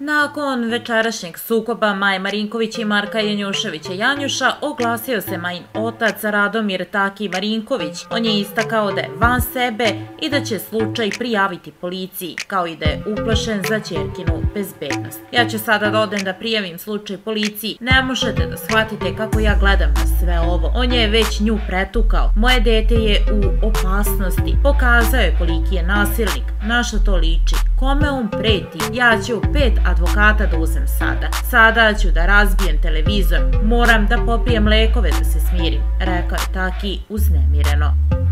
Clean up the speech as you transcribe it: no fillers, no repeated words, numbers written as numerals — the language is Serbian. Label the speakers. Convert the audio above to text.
Speaker 1: Nakon večerašnjeg sukoba Maje Marinković i Marka Janjuševića Janjuša oglasio se Majin otac Radomir Taki Marinković. On je istakao da je van sebe i da će slučaj prijaviti policiji, kao i da je uplašen za ćerkinu bezbednost. Ja ću sada da odem da prijavim slučaj policiji. Ne možete da shvatite kako ja gledam na sve ovo. On je već nju pretukao. Moje dete je u opasnosti. Pokazao je koliki je nasilnik. Na što to liči? Kome on preti? Ja ću 5 advokata da uzem sada. Sada ću da razbijem televizor. Moram da popijem lekove da se smirim, rekao je Taki uznemireno.